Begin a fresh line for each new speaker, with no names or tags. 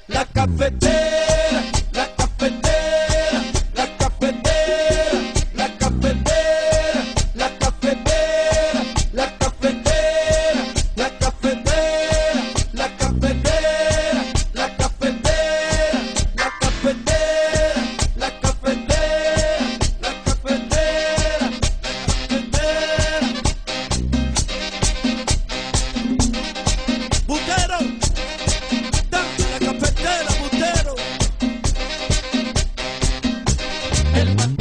La cafetera, la cafetera, la cafetera, la cafetera, la cafetera, la cafetera, la cafetera, la cafetera, la cafetera, la cafetera, la cafetera, la cafetera, Butero, dame la cafetera, Butero. El